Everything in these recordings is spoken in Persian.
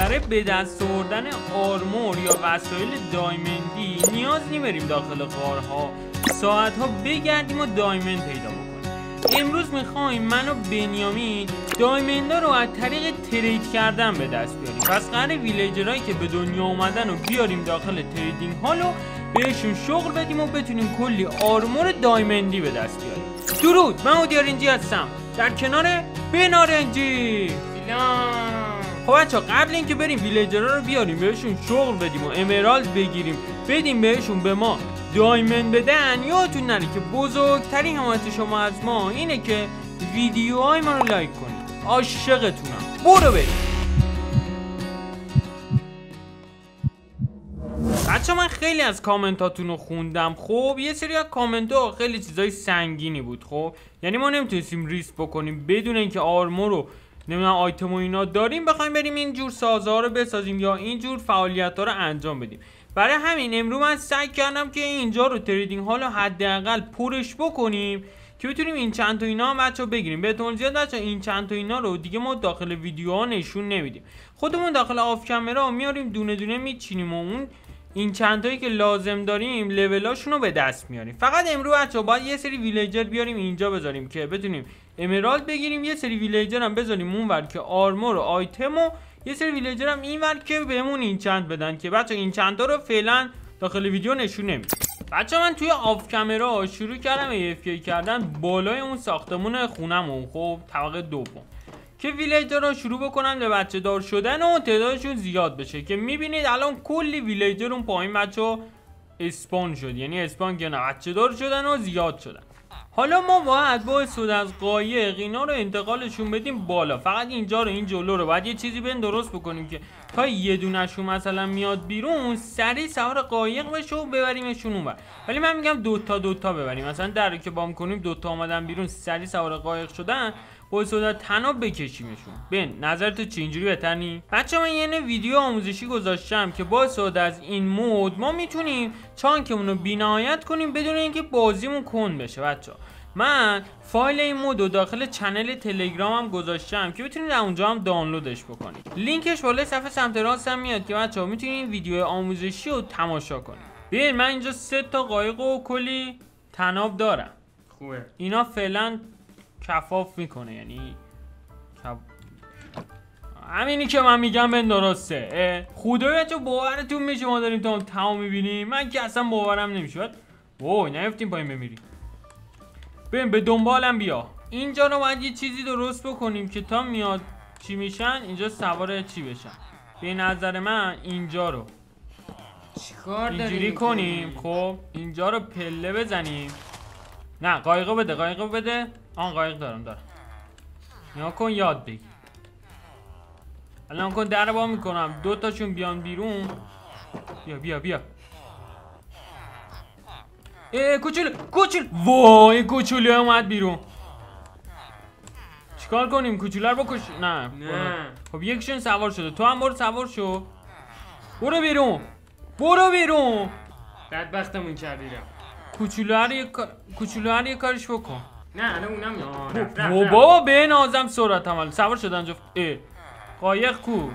برای به دست آوردن آرمور یا وسایل دایمندی نیاز بریم داخل غارها ساعتها بگردیم و دایمند پیدا بکنیم. امروز میخوایم من و بنیامین دایمندا رو از طریق ترید کردن به دست بیاریم. پس قراره ویلیجرهایی که به دنیا اومدن رو بیاریم داخل تریدینگ هال و بهشون شغل بدیم و بتونیم کلی آرمور دایمندی به دست بیاریم. درود، من اودیارنجی هستم در کنار بنارنجی. خب بچه‌ها قبل اینکه بریم ویلیجرها رو بیاریم بهشون شغل بدیم و امرالد بگیریم بدیم بهشون به ما دایمند بدن، یادتون نره که بزرگترین حمایت شما از ما اینه که ویدیوهای ما رو لایک کنید. عاشقتونم. برو بریم. بچه من خیلی از کامنتاتون رو خوندم. خب یه سری از کامنت ها خیلی چیزای سنگینی بود. خب یعنی ما نمیتونستیم ریسک بکنیم بدون اینکه آرمور رو نمیدونم آیتم و اینا داریم بخوایم بریم اینجور سازها رو بسازیم یا اینجور فعالیت ها رو انجام بدیم. برای همین امروز من سعی کردم که اینجا رو تریدینگ هال رو حداقل پرش بکنیم که بتونیم این چند تا اینا هم بچه‌ها بگیریم. بهتون زیاد بچه‌ها این چند تا اینا رو دیگه ما داخل ویدیوها نشون نمیدیم. خودمون داخل آف کامرا میاریم دونه دونه میچینیم و اون این چند تایی که لازم داریم لولاشون رو به دست میاریم. فقط امروز بچه‌ها باید یه سری ویلیجر بیاریم اینجا بذاریم که بتونیم امرالد بگیریم، یه سری ویلیجر هم بذاریم اونور که آرمور و آیتم و یه سری ویلیجر هم اینور که بهمون این چند بدن که بچه‌ها این چند تا رو فعلا داخل ویدیو نشون نمیدیم. بچه‌ها من توی آف کامرا شروع کردم AFK کردن بالای اون ساختمون خونمون. خب طبقه دوم که ویلیجر رو شروع بکنن به بچه دار شدن و تعدادشون زیاد بشه که میبینید الان کلی ویلیجر اون پایین بچه‌ها اسپان شد، یعنی اسپان که نه بچه دار شدن و زیاد شدن. حالا ما باید با استفاده از قایق اینا رو انتقالشون بدیم بالا. فقط اینجا رو این جلو رو باید یه چیزی بین درست بکنیم که تا یه دونشون مثلا میاد بیرون سریع سوار قایق بشه و ببریمشون اونور. ولی من میگم دوتا ببریم، مثلا در که بام کنیم دوتا اومدن بیرون سریع سوار قایق شدن با استفاده از طناب بکشیمشون. ببین نظرت چه اینجوری بهتر نی؟ بچه‌ها من یه ویدیو آموزشی گذاشتم که با استفاده از این مود ما میتونیم چانکمون رو بی‌نهایت کنیم بدون اینکه بازیمون کند بشه. بچه‌ها من فایل این مود رو داخل چنل تلگرامم گذاشتم که بتونید اونجا هم دانلودش بکنید. لینکش بالای صفحه سمت راست هم میاد که بچه‌ها میتونید این ویدیو آموزشی رو تماشا کنید. ببین من اینجا 3 تا قایق و کلی طناب دارم. خوبه. اینا فعلا کفاف میکنه، یعنی همینی که من میگم به درسته. خدایا چه باورتون میشه ما داریم تا تمام میبینیم؟ من که اصلا باورم نمیشه. وای نیفتیم پایین بمیریم. ببین به دنبالم بیا. اینجا رو باید یه چیزی درست بکنیم که تا میاد چی میشن اینجا سوار چی بشن. به نظر من اینجا رو چیکار داریم اینجوری کنیم. خب اینجا رو پله بزنیم. نه قایقو بده. آن قایق دارم. نیا کن یاد بگیر. الان کن در با میکنم دوتاشون بیان بیرون. بیا کوچولو وای کوچولو اومد بیرون. چیکار کنیم؟ کوچولو رو بکش. نه خب یکشون سوار شده، تو هم برو سوار شو. برو بیرون. بدبختمون کردی. کوچولو هر یه کارش بکن. نه الان اونم میاد. بابا به نازم سرعت عمل سوار شدن جفت. قایق کو؟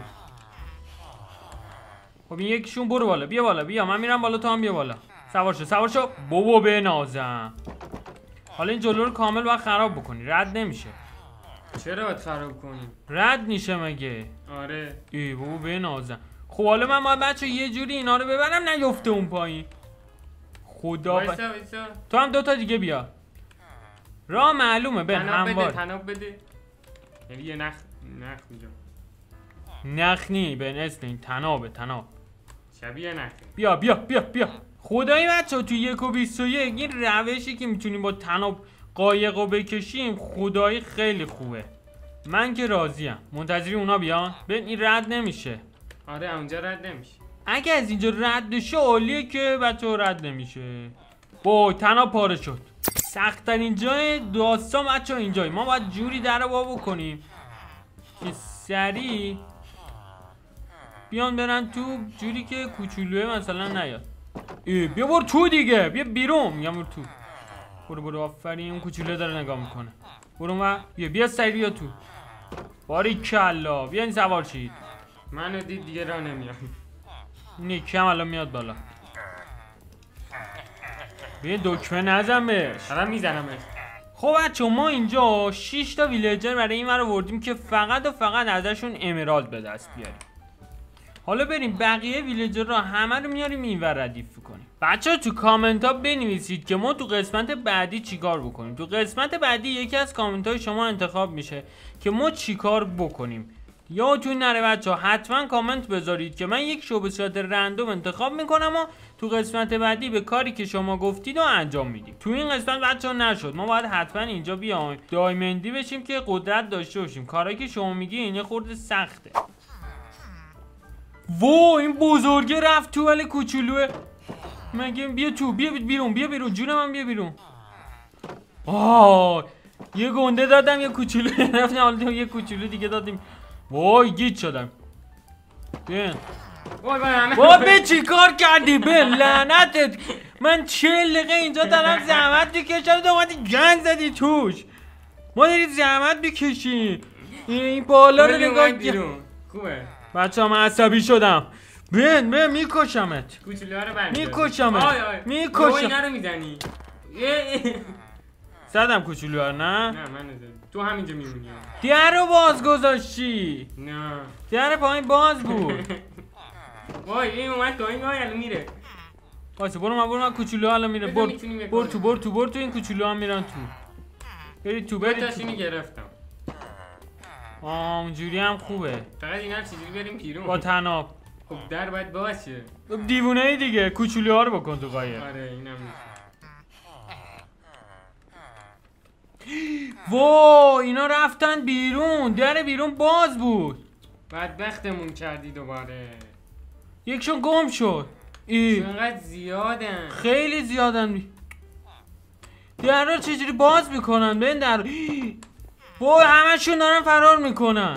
خب این یکیشون برو بالا. بیا من میرم بالا تو هم بیا بالا. سوار شو. بابا به نازم. حالا این جلو رو کامل باید خراب بکنی، رد نمیشه. چرا باید خراب کنی؟ رد میشه مگه؟ آره. بابا به نازم. خب حالا من باید بچه یه جوری اینا رو ببرم نیفته اون پایین. خدا وایسا. تو هم دوتا دیگه بیا. راه معلومه به هموار. طناب بده. یعنی یه نخ میجا. نخنی به اسم این طناب. شبیه نخ. بیا. خدایی بچه تو 1:21 این روشی که میتونیم با طناب قایق رو بکشیم خدایی خیلی خوبه. من که راضیم. منتظری اونا بیان. ببین این رد نمیشه. آره اونجا رد نمیشه. اگه از اینجا رد شه عالیه که بچه رد نمیشه. با طناب پاره شد. سخت‌ترین جای داستان بچه اینجایی. ما باید جوری در رو بکنیم که سریع بیان برن تو، جوری که کوچولوه مثلا نیاد. بیا برو تو دیگه. بیا بیرون. میگم برو تو. برو آفرین. اون کوچولوه داره نگاه میکنه. برو بیا سریع بیا تو. باریکلا. بیاین سوار شید. منو دید دیگه راه نمیاد. این یکی هم الان میاد بالا. بیا دکمه نزن بهش. الان میزنمش. خب بچه ما اینجا 6 تا ویلیجر برای این رو بردیم که فقط و فقط ازشون امرالد به دست بیاریم. حالا بریم بقیه ویلیجر رو همه رو میاریم اینور ردیف کنیم. بچه تو کامنت ها بنویسید که ما تو قسمت بعدی چیکار بکنیم. تو قسمت بعدی یکی از کامنت های شما انتخاب میشه که ما چیکار بکنیم. یادتون نره بچه ها حتما کامنت بذارید که من یک شو به صورت رندوم انتخاب میکنم و تو قسمت بعدی به کاری که شما گفتید رو انجام میدیم. تو این قسمت بچه ها نشد، ما باید حتما اینجا بیایم دایمندی بشیم که قدرت داشته باشیم. کاری که شما میگی اینه خورده سخته. وو این بزرگه رفت تو ولی کوچولوه. مگه بیا تو، بیا بیرون جون من، بیا بیرون. یه گنده دادم یه کوچولو رفت، حالا یه کوچولو دیگه دادیم. وای گیج شدم. بین وای به چی کار کردی؟ به لعنتت، من 40 دقیقه اینجا دارم زحمت میکشم، تو اومدی گند زدی توش. ما دارید زحمت میکشیم. این بالا رو نگاه کن. خوبه بچه من عصبی شدم. بین میکشمت. کوچولوها رو بند میکشمت. اینا رو میزنی. زدم کوچولوها رو. نه من نزدم. تو همینجا میمونی. در رو باز گذاشتی. نه در پایین باز بود. وای این اومد تو این الان میره. واسه برو من کوچولوها الان میره. بر تو این کوچولوها میرن تو. برید تو تاشینی گرفتم. اونجوری هم خوبه. فقط اینا رو چجوری بریم بیرون با طناب. خب در باید باشه. دیوونه ای دیگه، کوچولوها رو بکن تو قایق. آره اینم وای اینا رفتن بیرون، در بیرون باز بود. بدبختمون کردی دوباره. یکشون گم شد. چقدر زیادن. خیلی زیادن. در رو چجوری باز میکنن؟ ببین در وای همشون دارن فرار میکنن.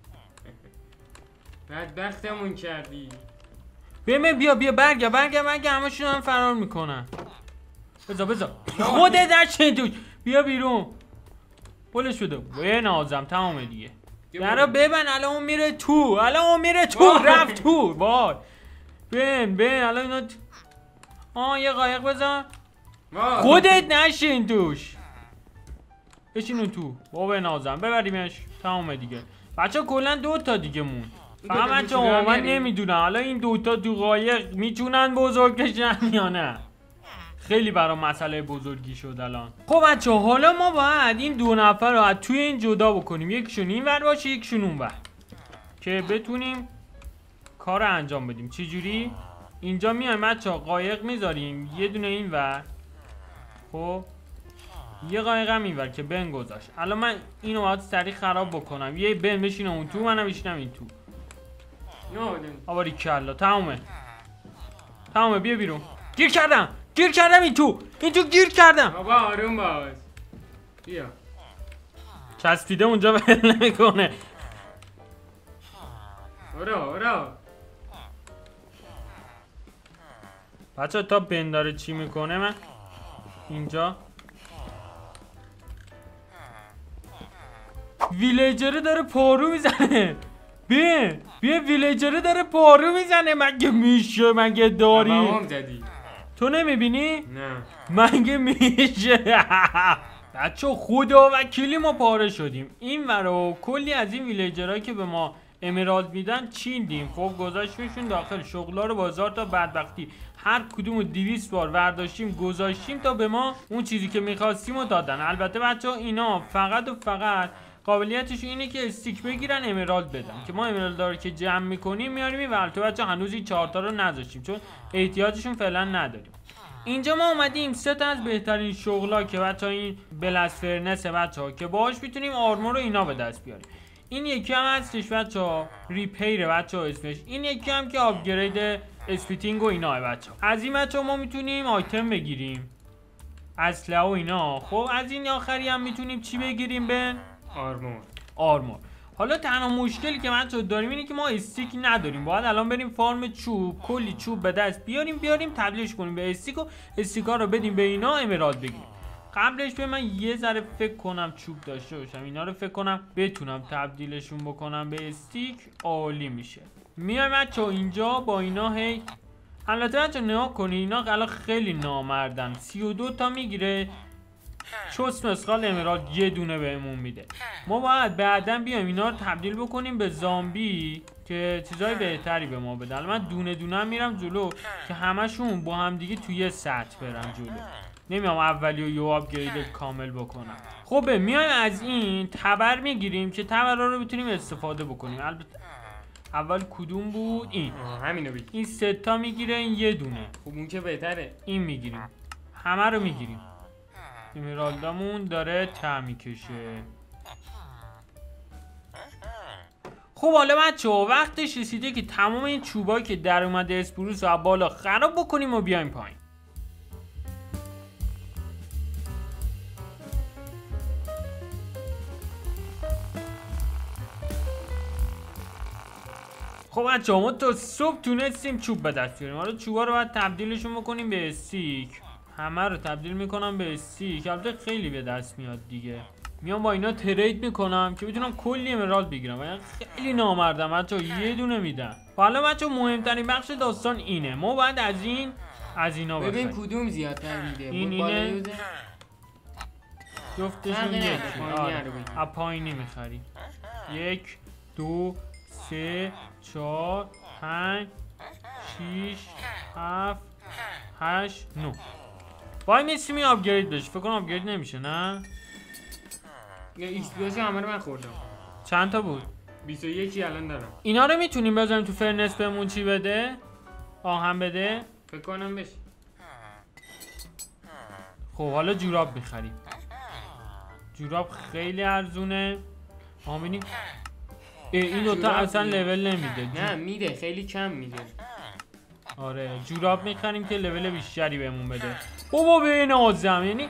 بدبختمون کردی. بیا برگرد همشون دارن فرار میکنن. بذار خودت داشتین توش. بیا بیرون. پولش شده. وای نازم تمامه دیگه. درا ببن الان اون میره تو. رفت تو. وای بین الان اینا یه قایق بذار. خودت نشین توش. بشین اون تو. بابا نازم ببریمش. تمامه دیگه. بچه کلا 2 تا دیگه مون. فقط بچه من نمیدونم حالا این 2 تا تو قایق میتونن بزرگ بشن یا نه. خیلی برام مسئله بزرگی شد الان. خب بچه حالا ما باید این 2 نفر رو از توی این جدا بکنیم. یکشون این ور باشه یکشون اون ور که بتونیم کار رو انجام بدیم. چه جوری؟ اینجا میایم بچه قایق میذاریم یه دونه این ور. خب یه قایق هم این ور که بن گذاشت. الان من اینو باید سریع خراب بکنم. یه بن بشینه اون تو، منم بشینم این تو. آباری کلا تمومه. بیا بیرون. گیر کردم این تو گیر کردم. بابا آروم باش. بیا چسبیده اونجا ول نمیکنه. برو بچه تا بن داره چی میکنه من اینجا ویلیجره داره پارو میزنه. بیا ویلیجره داره پارو میزنه. مگه میشه؟ مگه داری؟ تو نمیبینی؟ نه مگه میشه؟ بچه خدا وکیلی ما پاره شدیم. این ورا کلی از این ویلیجرهایی که به ما امرالد میدن چیندیم. خب گذاشتیمشون داخل شغلا رو بازار تا بدبختی هر کدومو 200 بار ورداشتیم گذاشتیم تا به ما اون چیزی که میخواستیم رو دادن. البته بچه اینا فقط قابلیتشون اینه که استیک بگیرن امرالد بدن که ما امرالد رو که جمع میکنیم میاریم این ور. تو بچه هنوز این 4 تا رو نذاشتیم چون احتیاجشون فعلا نداریم. اینجا ما اومدیم 3 تا از بهترین شغلا که بچه این بلاس فرنس بچه که باهاش میتونیم آرمور رو اینا به دست بیاریم. این یکی هم هستش بچه ریپیر بچه اسمش. این یکی هم که آپگرید اسپیتینگ و اینا بچه. از این بچه ما میتونیم آیتم بگیریم، اسلحه و اینا. خب از این آخری هم میتونیم چی بگیریم؟ بن آرمور. حالا تنها مشکلی که بچه داریم اینه که ما استیک نداریم. باید الان بریم فارم چوب، کلی چوب به دست بیاریم تبدیلش کنیم به استیک و استیکا رو بدیم به اینا امرالد بگیریم. قبلش به من یه ذره فکر کنم چوب داشته باشم، اینا رو فکر کنم بتونم تبدیلشون بکنم به استیک. عالی میشه. میایم بچه اینجا با اینا هی البته بچه نگاه کنی اینا الان خیلی نامردن. 32 تا میگیره، چوس مسخال امرالد یه دونه بهمون میده. ما باید بعداً بیایم اینا رو تبدیل بکنیم به زامبی که چیزای بهتری به ما بده. من دونه دونه هم میرم جلو که همشون با هم دیگه توی سطح برن جلو. نمیام اولی یه آپگرید کامل بکنم. خب میایم از این تبر میگیریم که تبرها رو بتونیم استفاده بکنیم. البته اول کدوم بود؟ این همینو بگی. این 3 تا میگیره، این یه دونه. خب اون که بهتره. این میگیریم، همه رو میگیریم. امرالدامون داره ته میکشه. خب حالا بچه‌ها وقتش رسیده که تمام این چوبایی که در اومده اسپروس رو بالا خراب بکنیم و بیایم پایین. خب بچه‌ها ما تا صبح تونستیم چوب به دست بیاریم. حالا چوبا رو باید تبدیلشون بکنیم به استیک. همه رو تبدیل میکنم به استیک. البته خیلی به دست میاد دیگه. میام با اینا ترید میکنم که بتونم کلی امرالد بگیرم. یعنی خیلی نامردم بچه‌ها، یه دونه میدن. حالا بچه‌ها مهمترین بخش داستان اینه. ما باید از اینا ببین کدوم زیادتر میده. اینه جفتشون یکی. از پایینی میخری. 1 2 3 4 5 6 7 8 9. وای میسیمی آپگرید بشه. فکر کنم آپگرید نمیشه نه؟ یا ایکس پی همه رو من خوردم. چند تا بود؟ 21 الان دارم. اینا رو میتونیم بذاریم تو فرنس بهمون چی بده؟ آهن بده؟ فکر کنم بشه. خب حالا جوراب میخریم. جوراب خیلی ارزونه. ببینیم این دوتا اصلا لول نمیده. نه میده، خیلی کم میده. آره جوراب میخریم که لول بیشتری بهمون بده. بابا به نازم، یعنی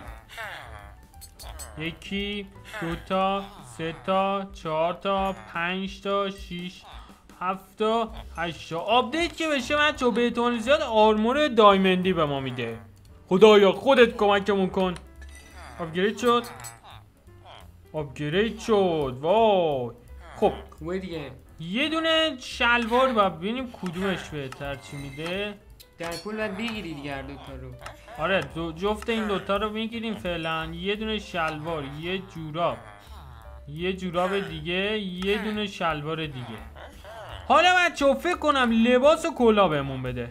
1 2 تا 3 تا 4 تا 5 تا 6 7 تا 8 تا. آپدیت که بشه بچه‌ها به احتمال زیاد آرمور دایمندی به ما میده. خدایا خودت کمکمون کن. آپگرید شد. آپگرید شد. وای. خب خوبه دیگه. یه دونه شلوار و ببینیم کدومش بهتر چی میده. در کل باید بگیری دیگه دوتا رو. آره جفت این دوتا رو میگیریم فعلا. یه دونه شلوار، یه جوراب دیگه، یه دونه شلوار دیگه. حالا بچه‌ها فکر کنم لباس و کلا بهمون بده.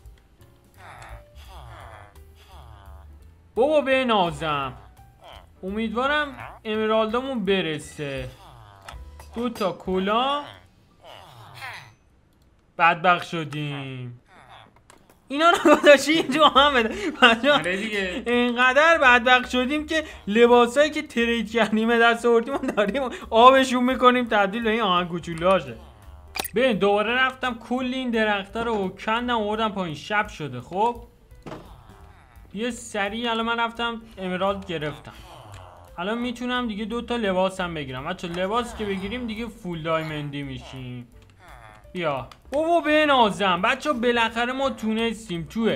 بابا به نازم، امیدوارم امرالدامون برسه. 2 تا کلا. بدبخت شدیم. اینا رو گذاشتی اینجا هم بده. آره دیگه. اینقدر بدبخت شدیم که لباسایی که ترید کردیم دست آوردیم و داریم آبشون میکنیم تبدیل به این آهن کوچولوهاشه. ببین دوباره رفتم کلی این درخت‌ها رو کندم آوردم پایین. شب شده. خب یه سریع الان من رفتم امرالد گرفتم. الان میتونم دیگه 2 تا لباس هم بگیرم. بچه لباس که بگیریم دیگه فول دایمندی میشیم. بیا بابا به نازم بچه بالاخره ما تونستیم توی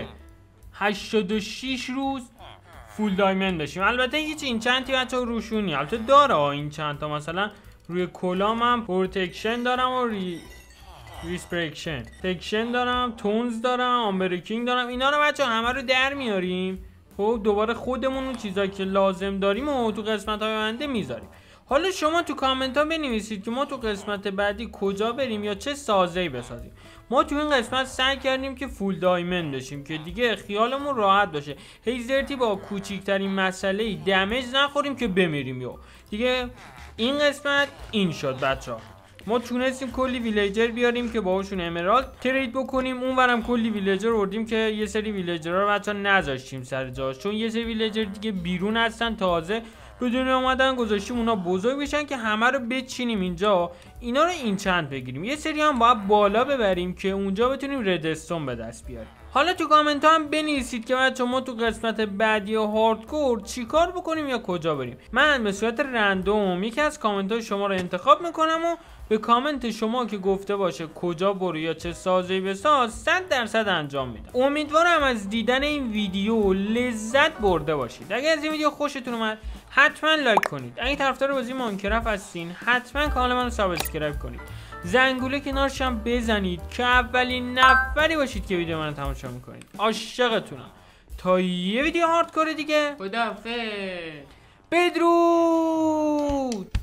86 روز فول دایمند بشیم. البته هیچ این چندی بچه روشونی البته داره این چند تا. مثلا روی کلام هم پروتکشن دارم و ریسپرکشن تکشن دارم، تونز دارم، آمبریکینگ دارم. اینا رو بچه همه رو در میاریم. خب دوباره خودمون اون چیزایی که لازم داریم و تو قسمت های آینده میذاریم. حالا شما تو کامنت ها بنویسید که ما تو قسمت بعدی کجا بریم یا چه سازه‌ای بسازیم. ما تو این قسمت سعی کردیم که فول دایمند بشیم که دیگه خیالمون راحت باشه. هیزرتی با کوچیکترین مسئله دمیج نخوریم که بمیریم. یا دیگه این قسمت این شد بچه‌ها. ما تونستیم کلی ویلیجر بیاریم که باهاشون امرالد ترید بکنیم. اونورم کلی ویلیجر آوردیم که یه سری ویلیجرها رو بچه‌ها نذاشتیم سر جاش، چون یه سری ویلیجر دیگه بیرون هستن تازه به دنیا اومدن گذاشتیم اونا بزرگ بشن که همه رو بچینیم اینجا. اینا رو این چند بگیریم. یه سری هم باید بالا ببریم که اونجا بتونیم ردستون به دست بیاریم. حالا تو کامنت ها هم بنویسید که بچه‌ها ما تو قسمت بعدی و هاردکور چیکار بکنیم یا کجا بریم. من به صورت رندوم یکی از کامنت های شما رو انتخاب میکنم و به کامنت شما که گفته باشه کجا برو یا چه سازه‌ای بساز 100% انجام میدم. امیدوارم از دیدن این ویدیو لذت برده باشید. اگه از این ویدیو خوشتون اومد حتما لایک کنید. اگه طرفدار بازی ماینکرافت هستین حتما کانال منو سابسکرایب کنید. زنگوله کنارش هم بزنید که اولین نفری باشید که ویدیو من تماشا میکنید. عاشقتونم. تا یه ویدیو هاردکور دیگه. خداحافظ. بدرود.